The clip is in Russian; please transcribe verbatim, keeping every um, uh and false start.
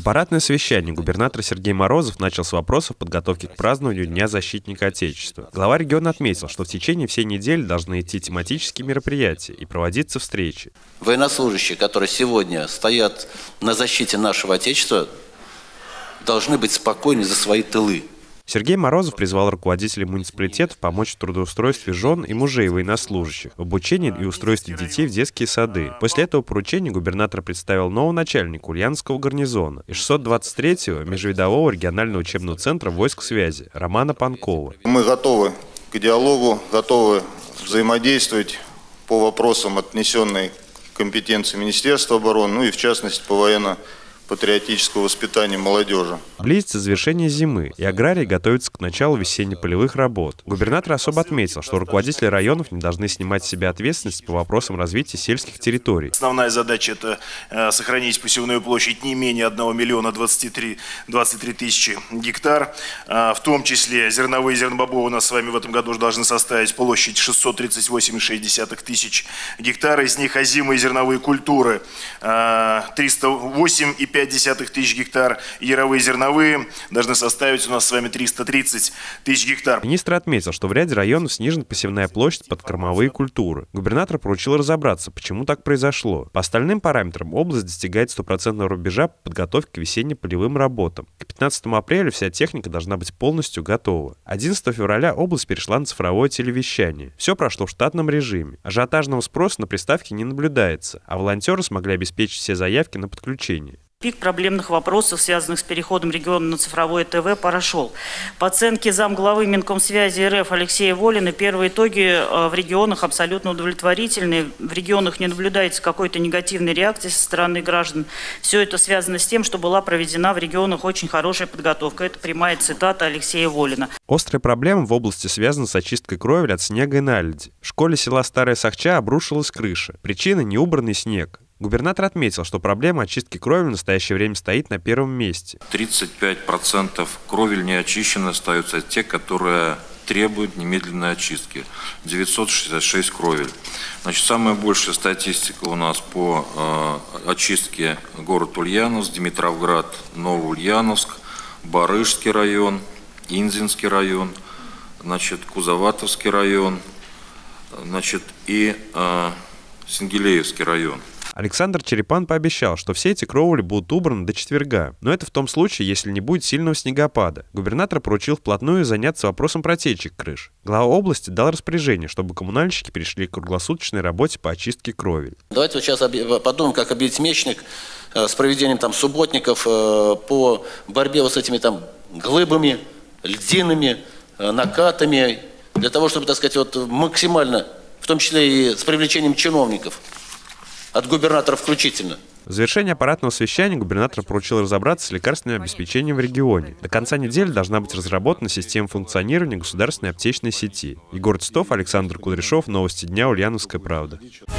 Аппаратное совещание губернатор Сергей Морозов начал с вопросов подготовки к празднованию Дня защитника Отечества. Глава региона отметил, что в течение всей недели должны идти тематические мероприятия и проводиться встречи. Военнослужащие, которые сегодня стоят на защите нашего Отечества, должны быть спокойны за свои тылы. Сергей Морозов призвал руководителей муниципалитетов помочь в трудоустройстве жен и мужей военнослужащих, в обучении и устройстве детей в детские сады. После этого поручения губернатор представил нового начальника Ульяновского гарнизона и шестьсот двадцать третьего межвидового регионального учебного центра войск связи Романа Панкова. Мы готовы к диалогу, готовы взаимодействовать по вопросам, отнесенной компетенции Министерства обороны, ну и в частности по военно патриотического воспитания молодежи. Близится завершение зимы, и аграрии готовятся к началу весенне-полевых работ. Губернатор особо отметил, что руководители районов не должны снимать с себя ответственность по вопросам развития сельских территорий. Основная задача – это э, сохранить посевную площадь не менее одного миллиона двадцати трёх тысяч гектар. Э, в том числе зерновые и зернобобовые у нас с вами в этом году должны составить площадь шестьсот тридцать восемь и шесть десятых тысяч гектар. Из них озимые зерновые культуры э, триста восемь и пять десятых тысяч гектар, яровые зерновые должны составить у нас с вами триста тридцать тысяч гектар. Министр отметил, что в ряде районов снижена посевная площадь под кормовые культуры. Губернатор поручил разобраться, почему так произошло. По остальным параметрам область достигает стопроцентного рубежа по подготовке к весенне-полевым работам. К пятнадцатому апреля вся техника должна быть полностью готова. одиннадцатого февраля область перешла на цифровое телевещание. Все прошло в штатном режиме. Ажиотажного спроса на приставки не наблюдается, а волонтеры смогли обеспечить все заявки на подключение. Пик проблемных вопросов, связанных с переходом региона на цифровое ТВ, прошел. По оценке замглавы Минкомсвязи РФ Алексея Волина, первые итоги в регионах абсолютно удовлетворительные. В регионах не наблюдается какой-то негативной реакции со стороны граждан. Все это связано с тем, что была проведена в регионах очень хорошая подготовка. Это прямая цитата Алексея Волина. Острая проблема в области связана с очисткой кровель от снега и наледи. В школе села Старая Сахча обрушилась крыша. Причина – неубранный снег. Губернатор отметил, что проблема очистки кровель в настоящее время стоит на первом месте. тридцать пять процентов кровель не очищены остаются те, которые требуют немедленной очистки. девятьсот шестьдесят шесть кровель. Значит, самая большая статистика у нас по э, очистке город Ульяновск, Димитровград, Новоульяновск, Барышский район, Инзинский район, значит, Кузоватовский район, значит, и э, Сингелеевский район. Александр Черепан пообещал, что все эти кровли будут убраны до четверга. Но это в том случае, если не будет сильного снегопада. Губернатор поручил вплотную заняться вопросом протечек крыш. Глава области дал распоряжение, чтобы коммунальщики перешли к круглосуточной работе по очистке кровель. Давайте вот сейчас подумаем, как объявить мечник с проведением там субботников по борьбе вот с этими там глыбами, льдинами, накатами, для того, чтобы, так сказать, вот максимально, в том числе и с привлечением чиновников, от губернатора включительно. В завершение аппаратного совещания губернатор поручил разобраться с лекарственным обеспечением в регионе. До конца недели должна быть разработана система функционирования государственной аптечной сети. Егор Титов, Александр Кудряшов. Новости дня. Ульяновская правда.